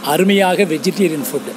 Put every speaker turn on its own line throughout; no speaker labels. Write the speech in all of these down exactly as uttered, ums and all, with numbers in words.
அருமையாக vegetarian food.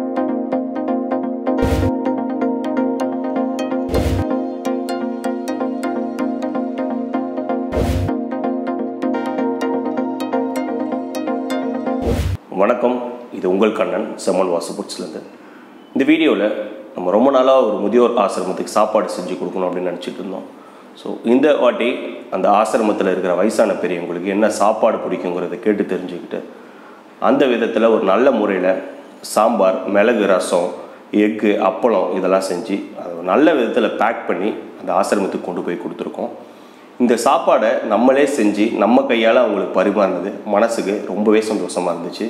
வணக்கம், இது உங்கள் கண்ணன் செம்மன் வாசுபுட்ஸ்லேருந்து. இந்த வீடியோவில் நம்ம ரொம்ப நாளாக ஒரு முதியோர் ஆசிரமத்துக்கு சாப்பாடு செஞ்சு கொடுக்கணும் அப்படின்னு நினச்சிட்டு இருந்தோம். ஸோ இந்த வாட்டி அந்த ஆசிரமத்தில் இருக்கிற வயசான பெரியவங்களுக்கு என்ன சாப்பாடு பிடிக்குங்கிறத கேட்டு தெரிஞ்சுக்கிட்டு அந்த விதத்தில் ஒரு நல்ல முறையில் சாம்பார், மிளகு ரசம், எக்கு, அப்பளம் இதெல்லாம் செஞ்சு அதை நல்ல விதத்தில் பேக் பண்ணி அந்த ஆசிரமத்துக்கு கொண்டு போய் கொடுத்துருக்கோம். இந்த சாப்பாடை நம்மளே செஞ்சு நம்ம கையால் அவங்களுக்கு பரிமாறினது மனசுக்கு ரொம்பவே சந்தோஷமாக இருந்துச்சு.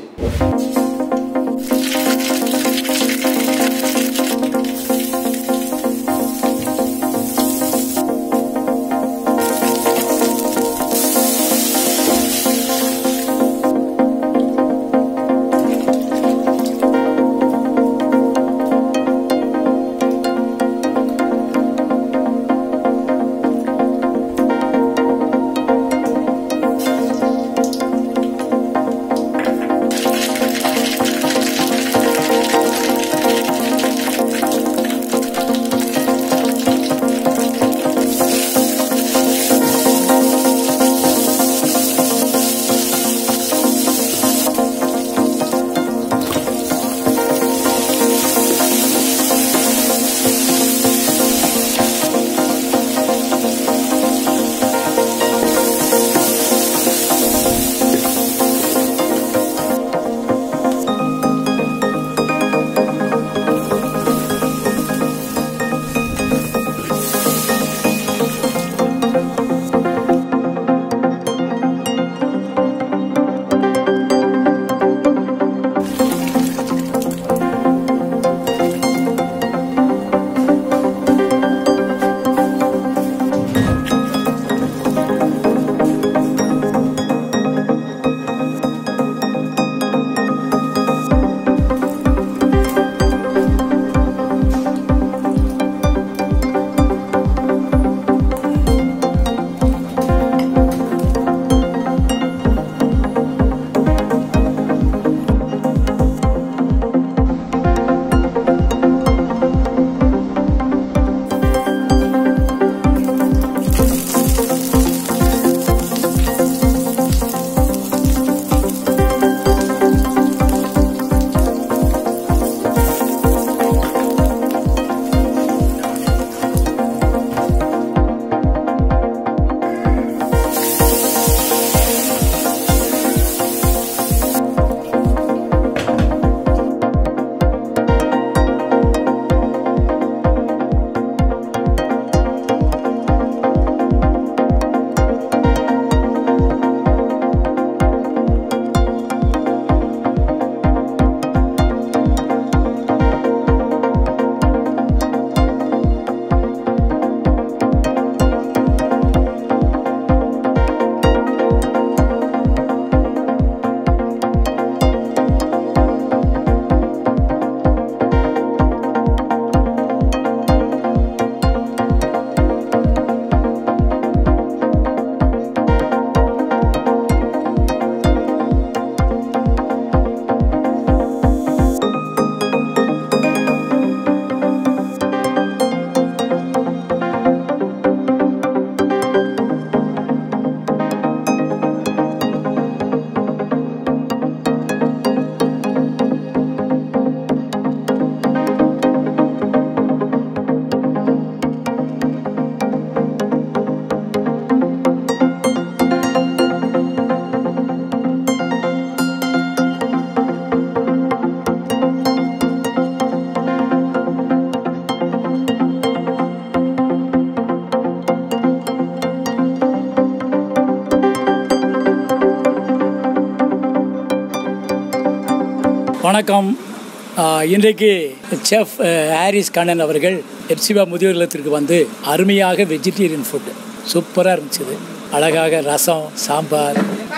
வணக்கம். இன்றைக்கு செஃப் ஹாரிஸ் கண்ணன் அவர்கள் எப்சிபா முதியோர் இல்லத்திற்கு வந்து அருமையாக வெஜிடேரியன் ஃபுட்டு சூப்பராக இருந்துச்சு. அழகாக ரசம், சாம்பார்,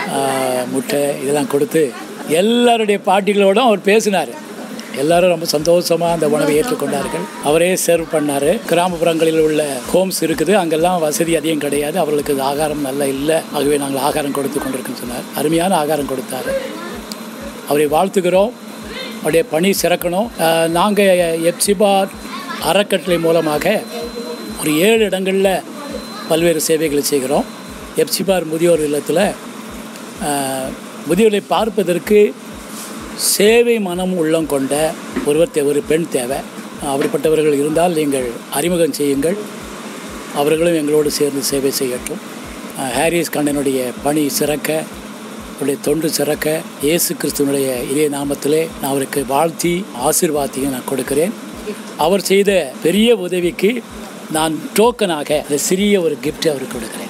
முட்டை இதெல்லாம் கொடுத்து எல்லாருடைய பாட்டிகளோடும் அவர் பேசினார். எல்லாரும் ரொம்ப சந்தோஷமாக அந்த உணவை ஏற்றுக்கொண்டார்கள். அவரே சர்வ் பண்ணார். கிராமப்புறங்களில் உள்ள ஹோம்ஸ் இருக்குது, அங்கெல்லாம் வசதி அதிகம் கிடையாது, அவர்களுக்கு ஆகாரம் நல்லா இல்லை, ஆகவே நாங்கள் ஆகாரம் கொடுத்து கொண்டிருக்கோன்னு சொன்னார். அருமையான ஆகாரம் கொடுத்தார். அவரை வாழ்த்துகிறோம். அவருடைய பணி சிறக்கணும். நாங்கள் எப்சிபா அறக்கட்டளை மூலமாக ஒரு ஏழு இடங்களில் பல்வேறு சேவைகளை செய்கிறோம். எப்சிபார் முதியோர் இல்லத்தில் முதியோரை பார்ப்பதற்கு சேவை மனம் உள்ளம் கொண்ட ஒருவர் தேவை, ஒரு பெண் தேவை. அப்படிப்பட்டவர்கள் இருந்தால் நீங்கள் அறிமுகம் செய்யுங்கள். அவர்களும் எங்களோடு சேர்ந்து சேவை செய்யட்டும். ஹாரிஸ் கண்ணனுடைய பணி சிறக்க, அவருடைய தொண்டு சிறக்க இயேசு கிறிஸ்துவனுடைய இதே நாமத்திலே நான் அவருக்கு வாழ்த்தி ஆசீர்வாதத்தையும் நான் கொடுக்கிறேன். அவர் செய்த பெரிய உதவிக்கு நான் டோக்கனாக சிறிய ஒரு கிஃப்ட் அவருக்கு கொடுக்கிறேன்.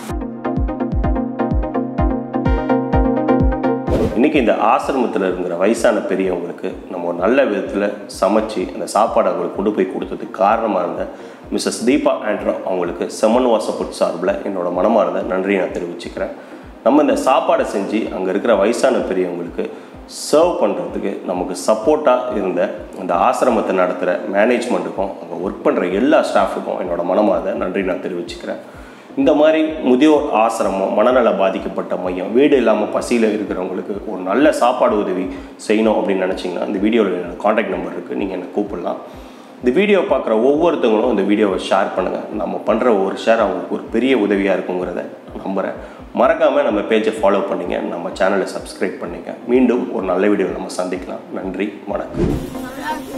இன்றைக்கி இந்த ஆசிரமத்தில் இருக்கிற வயசான பெரியவங்களுக்கு நம்ம ஒரு நல்ல விதத்தில் சமைச்சு அந்த சாப்பாடு அவங்களுக்கு கொண்டு போய் கொடுத்ததுக்கு காரணமாக இருந்த மிஸ்ஸஸ் தீபா ஆண்ட்ரோ அவங்களுக்கு செம்மன் வாசப்புட் சார்பில் என்னோட மனமார்ந்த நன்றியை நான் தெரிவிச்சுக்கிறேன். நம்ம இந்த சாப்பாடை செஞ்சு அங்கே இருக்கிற வயசான பெரியவங்களுக்கு சர்வ் பண்ணுறதுக்கு நமக்கு சப்போர்ட்டாக இருந்த அந்த ஆசிரமத்தை நடத்துகிற மேனேஜ்மெண்ட்டுக்கும் அங்கே ஒர்க் பண்ணுற எல்லா ஸ்டாஃபுக்கும் என்னோட மனமார்ந்த நன்றி நான் தெரிவிச்சுக்கிறேன். இந்த மாதிரி முதியோர் ஆசிரமம், மனநல பாதிக்கப்பட்ட மையம், வீடு இல்லாமல் பசியில் இருக்கிறவங்களுக்கு ஒரு நல்ல சாப்பாடு உதவி செய்யணும் அப்படின்னு நினச்சிங்கன்னா இந்த வீடியோவில் என்னோடய காண்டாக்ட் நம்பர் இருக்குது, நீங்கள் என்னை கூப்பிடலாம். இந்த வீடியோ பார்க்குற ஒவ்வொருத்தவங்களும் இந்த வீடியோவை ஷேர் பண்ணுங்கள். நம்ம பண்ணுற ஒவ்வொரு ஷேர் அவங்களுக்கு ஒரு பெரிய உதவியாக இருக்குங்கிறத நம்புகிறேன். மறக்காமல் நம்ம பேஜை ஃபாலோ பண்ணிங்க, நம்ம சேனலை சப்ஸ்கிரைப் பண்ணிங்க. மீண்டும் ஒரு நல்ல வீடியோவில் நம்ம சந்திக்கலாம். நன்றி, வணக்கம்.